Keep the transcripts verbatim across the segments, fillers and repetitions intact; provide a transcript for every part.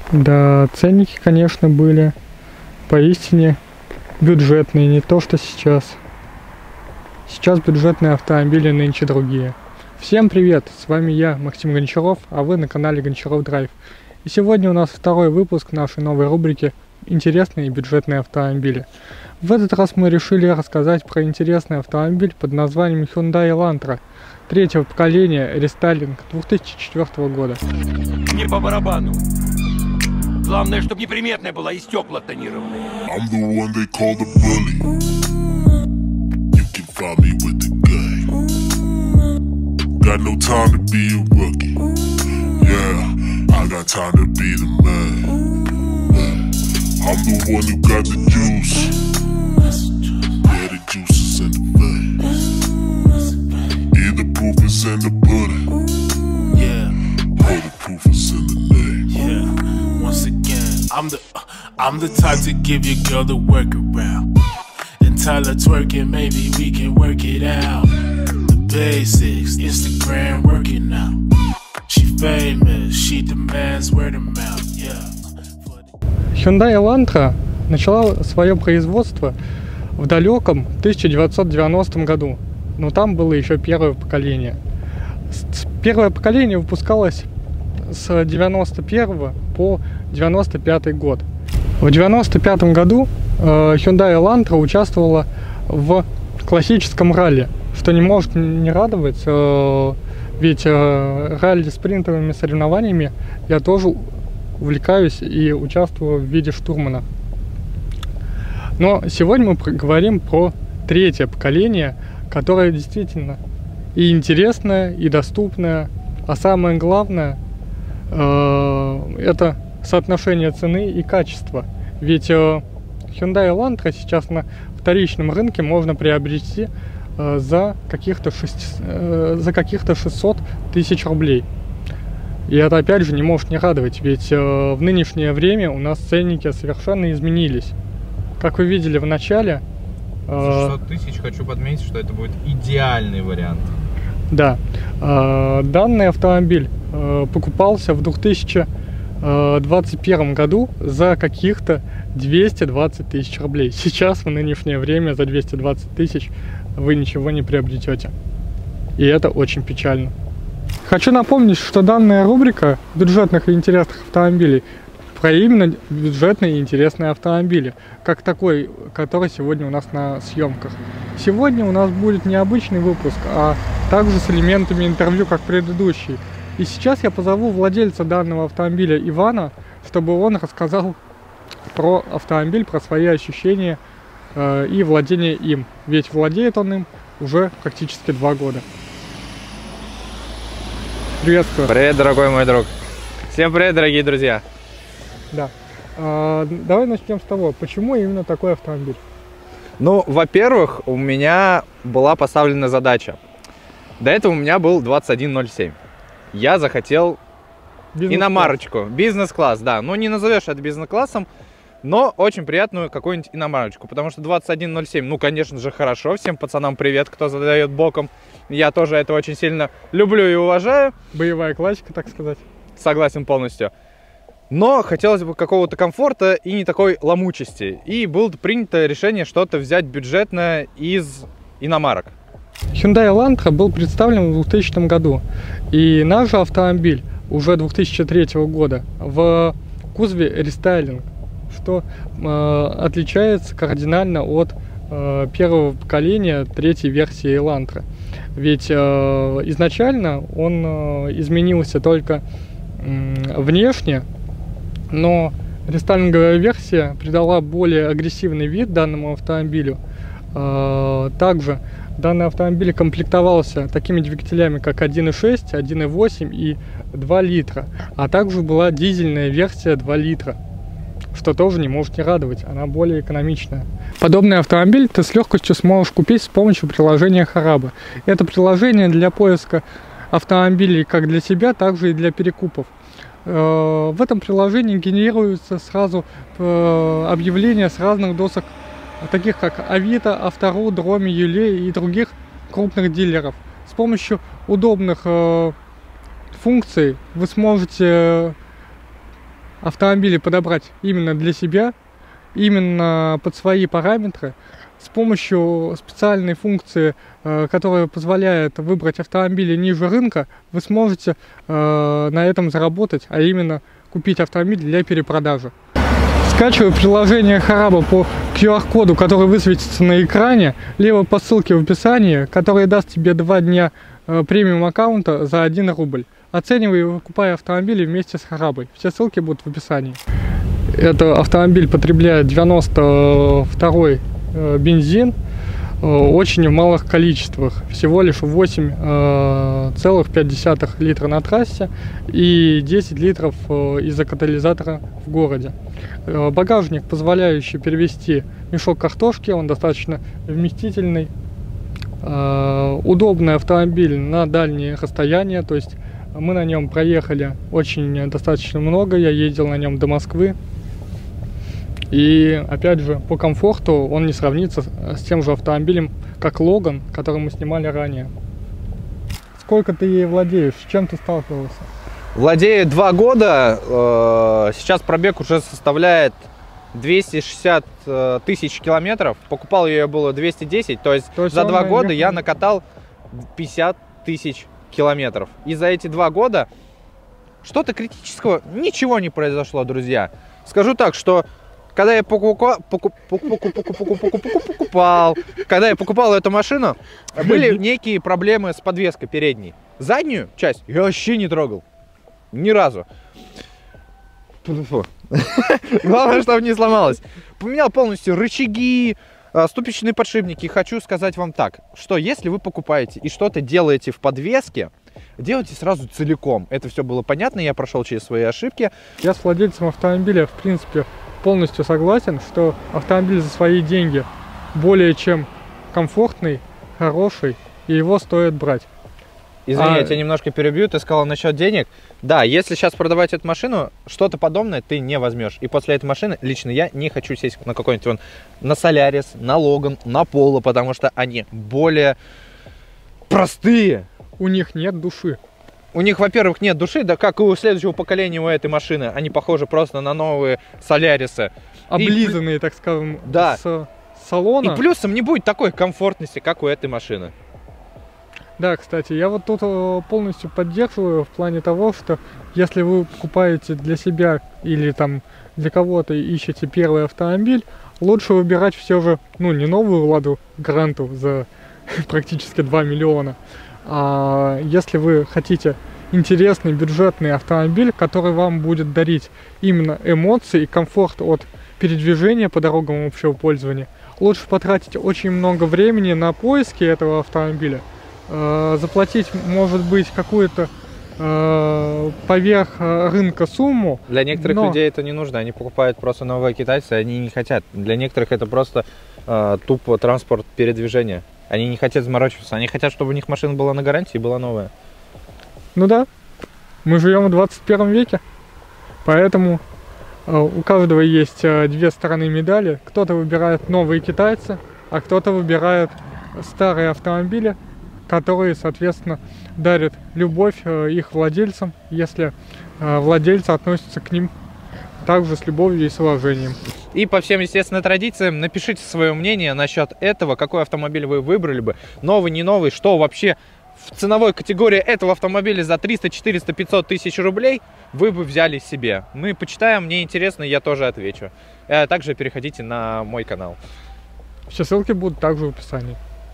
Да, ценники, конечно, были поистине бюджетные, не то что сейчас. Сейчас бюджетные автомобили нынче другие. Всем привет, с вами я, Максим Гончаров, а вы на канале Гончаров Драйв. И сегодня у нас второй выпуск нашей новой рубрики «Интересные и бюджетные автомобили». В этот раз мы решили рассказать про интересный автомобиль под названием Hyundai Elantra третьего поколения, рестайлинг две тысячи четвёртого года. Не по барабану. Главное, чтобы неприметная была и стекла тонированные. I'm the one they call the bully. You can find me with the gun. Got no time to be a rookie. Yeah, I got time to be the man. I'm the one who got the juice. Yeah, the juice is in the veins. Yeah, the proof is in the pudding. Yeah, all the proof is in the name. Yeah, once again, I'm the I'm the type to give your girl the workaround and tell her twerking, maybe we can work it out. The basics, Instagram working out. She famous, she demands word of mouth. Yeah. Hyundai Elantra начала свое производство в далеком тысяча девятьсот девяностом году, но там было еще первое поколение. Первое поколение выпускалось с девяносто первого по девяносто пятый год. В девяносто пятом году э, Hyundai Elantra участвовала в классическом ралли, что не может не радовать, э, ведь э, ралли спринтовыми соревнованиями я тоже увлекаюсь и участвую в виде штурмана. Но сегодня мы поговорим про третье поколение, которое действительно и интересное, и доступное, а самое главное э, это соотношение цены и качества. Ведь э, Hyundai Elantra сейчас на вторичном рынке можно приобрести э, за каких-то э, за каких-то шестьсот тысяч рублей. И это опять же не может не радовать, ведь э, в нынешнее время у нас ценники совершенно изменились. Как вы видели в начале... Э, шестьсот тысяч, хочу подметить, что это будет идеальный вариант. Да, э, данный автомобиль э, покупался в две тысячи двадцать первом году за каких-то двести двадцать тысяч рублей. Сейчас в нынешнее время за двести двадцать тысяч вы ничего не приобретете. И это очень печально. Хочу напомнить, что данная рубрика бюджетных и интересных автомобилей про именно бюджетные и интересные автомобили, как такой, который сегодня у нас на съемках. Сегодня у нас будет необычный выпуск, а также с элементами интервью, как предыдущий. И сейчас я позову владельца данного автомобиля Ивана, чтобы он рассказал про автомобиль, про свои ощущения э, и владение им. Ведь владеет он им уже практически два года. Приветствую. Привет, дорогой мой друг. Всем привет, дорогие друзья. Да. А, давай начнем с того, почему именно такой автомобиль? Ну, во-первых, у меня была поставлена задача. До этого у меня был двадцать один ноль семь. Я захотел иномарочку, бизнес-класс, да. Ну, не назовешь это бизнес-классом, но очень приятную какую-нибудь иномарочку. Потому что двадцать один ноль семь, ну, конечно же, хорошо. Всем пацанам привет, кто задает боком. Я тоже это очень сильно люблю и уважаю. Боевая классика, так сказать. Согласен полностью. Но хотелось бы какого-то комфорта и не такой ломучести. И было принято решение что-то взять бюджетное из иномарок. Hyundai Elantra был представлен в двухтысячном году. И наш же автомобиль уже две тысячи третьего года в кузове рестайлинг, что э, отличается кардинально от э, первого поколения третьей версии Elantra. Ведь э, изначально он э, изменился только э, внешне, но рестайлинговая версия придала более агрессивный вид данному автомобилю. Э, также данный автомобиль комплектовался такими двигателями, как один и шесть, один и восемь и два литра. А также была дизельная версия два литра, что тоже не может не радовать, она более экономичная. Подобный автомобиль ты с легкостью сможешь купить с помощью приложения Хараба. Это приложение для поиска автомобилей как для себя, так же и для перекупов. В этом приложении генерируются сразу объявления с разных досок, таких как Авито, Автору, Дроми, Юлей и других крупных дилеров. С помощью удобных функций вы сможете автомобили подобрать именно для себя, именно под свои параметры, с помощью специальной функции, которая позволяет выбрать автомобили ниже рынка, вы сможете на этом заработать, а именно купить автомобиль для перепродажи. Скачиваю приложение Хараба по ку ар коду, который высветится на экране, либо по ссылке в описании, который даст тебе два дня премиум аккаунта за один рубль. Оценивай и выкупай автомобили вместе с Харабой. Все ссылки будут в описании. Это автомобиль потребляет девяносто второй бензин, очень в малых количествах, всего лишь восемь целых пять десятых литра на трассе и десять литров из-за катализатора в городе. Багажник, позволяющий перевести мешок картошки, он достаточно вместительный. Удобный автомобиль на дальние расстояния, то есть мы на нем проехали очень достаточно много, я ездил на нем до Москвы. И опять же, по комфорту он не сравнится с тем же автомобилем, как Логан, который мы снимали ранее. Сколько ты ей владеешь? С чем ты сталкивался? Владею два года. Сейчас пробег уже составляет двести шестьдесят тысяч километров. Покупал ее было двести десять, то есть, то есть за два года я накатал пятьдесят тысяч километров. И за эти два года что-то критического ничего не произошло, друзья. Скажу так, что когда я покупал, покупал, когда я покупал эту машину, были некие проблемы с подвеской передней. Заднюю часть я вообще не трогал. Ни разу. Главное, чтобы не сломалось. Поменял полностью рычаги, ступичные подшипники. Хочу сказать вам так, что если вы покупаете и что-то делаете в подвеске, делайте сразу целиком. Это все было понятно, я прошел через свои ошибки. Я с владельцем автомобиля, в принципе, полностью согласен, что автомобиль за свои деньги более чем комфортный, хороший, и его стоит брать. Извини, а... я тебя немножко перебью, ты сказал насчет денег. Да, если сейчас продавать эту машину, что-то подобное ты не возьмешь. И после этой машины лично я не хочу сесть на какой-нибудь вон, на Солярис, на Логан, на Поло, потому что они более простые. У них нет души. У них, во-первых, нет души, да как и у следующего поколения у этой машины. Они похожи просто на новые Солярисы. Облизанные, и... так скажем, да. с салона. И плюсом не будет такой комфортности, как у этой машины. Да, кстати, я вот тут полностью поддерживаю в плане того, что если вы покупаете для себя или там для кого-то ищете первый автомобиль, лучше выбирать все же, ну, не новую Ладу Гранту за практически два миллиона, а если вы хотите интересный бюджетный автомобиль, который вам будет дарить именно эмоции и комфорт от передвижения по дорогам общего пользования, лучше потратить очень много времени на поиски этого автомобиля, э, заплатить, может быть, какую-то э, поверх рынка сумму. Для некоторых но... людей это не нужно, они покупают просто новые китайцы, они не хотят. Для некоторых это просто э, тупо транспорт передвижения. Они не хотят заморачиваться, они хотят, чтобы у них машина была на гарантии и была новая. Ну да, мы живем в двадцать первом веке, поэтому э, у каждого есть э, две стороны медали. Кто-то выбирает новые китайцы, а кто-то выбирает старые автомобили, которые, соответственно, дарят любовь э, их владельцам, если э, владельцы относятся к ним также с любовью и с уважением. И по всем, естественно, традициям напишите свое мнение насчет этого, какой автомобиль вы выбрали бы, новый, не новый, что вообще в ценовой категории этого автомобиля за триста, четыреста, пятьсот тысяч рублей вы бы взяли себе. Мы почитаем, мне интересно, я тоже отвечу. А также переходите на мой канал. Все ссылки будут также в описании.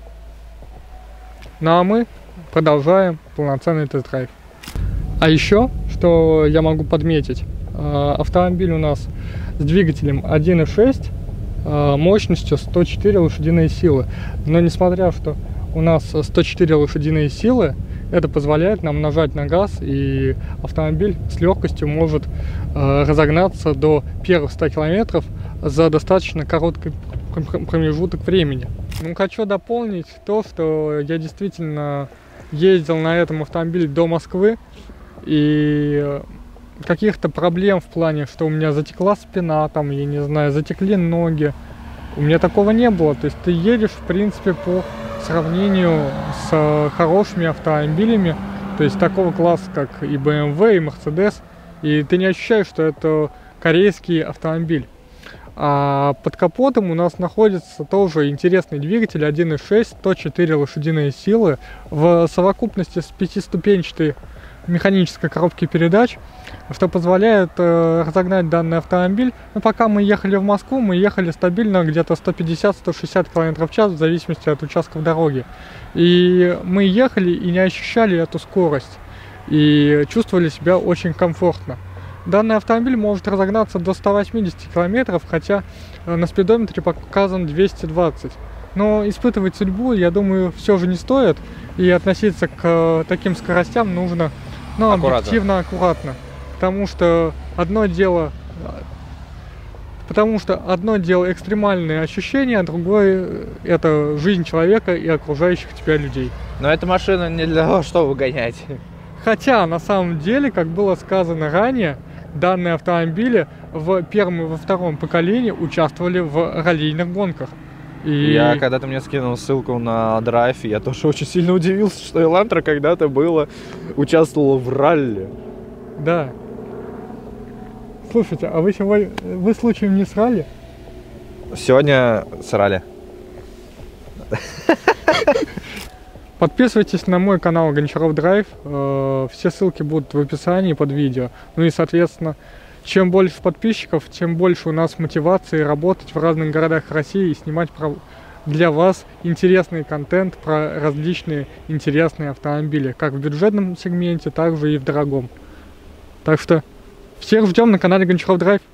Ну а мы продолжаем полноценный тест-драйв. А еще, что я могу подметить, автомобиль у нас с двигателем один и шесть, мощностью сто четыре лошадиные силы. Но несмотря что у нас сто четыре лошадиные силы, это позволяет нам нажать на газ, и автомобиль с легкостью может разогнаться до первых ста километров за достаточно короткий промежуток времени. Ну, хочу дополнить то, что я действительно ездил на этом автомобиле до Москвы, и каких-то проблем в плане, что у меня затекла спина, там, я не знаю, затекли ноги, у меня такого не было. То есть ты едешь, в принципе, по сравнению с хорошими автомобилями, то есть такого класса, как и бэ эм вэ, и Mercedes, и ты не ощущаешь, что это корейский автомобиль. А под капотом у нас находится тоже интересный двигатель один и шесть, сто четыре лошадиные силы в совокупности с пятиступенчатой механической коробки передач, что позволяет э, разогнать данный автомобиль. Но пока мы ехали в Москву, мы ехали стабильно где-то сто пятьдесят — сто шестьдесят километров в час в зависимости от участков дороги. И мы ехали и не ощущали эту скорость, и чувствовали себя очень комфортно. Данный автомобиль может разогнаться до ста восьмидесяти километров, хотя на спидометре показан двести двадцать. Но испытывать судьбу, я думаю, все же не стоит, и относиться к таким скоростям нужно, ну, аккуратно. объективно аккуратно. Потому что одно дело, потому что одно дело экстремальные ощущения, а другое это жизнь человека и окружающих тебя людей. Но эта машина не для того, чтобы гонять. Хотя, на самом деле, как было сказано ранее, данные автомобили в первом и во втором поколении участвовали в раллийных гонках. И... Я, когда ты мне скинул ссылку на драйв, я тоже очень сильно удивился, что Элантра когда-то было, участвовала в ралли. Да. Слушайте, а вы сегодня, вы случаем не с ралли? Сегодня с ралли. Подписывайтесь на мой канал Гончаров Драйв, все ссылки будут в описании под видео. Ну и, соответственно, чем больше подписчиков, тем больше у нас мотивации работать в разных городах России и снимать для вас интересный контент про различные интересные автомобили, как в бюджетном сегменте, так же и в дорогом. Так что всех ждем на канале Гончаров Драйв.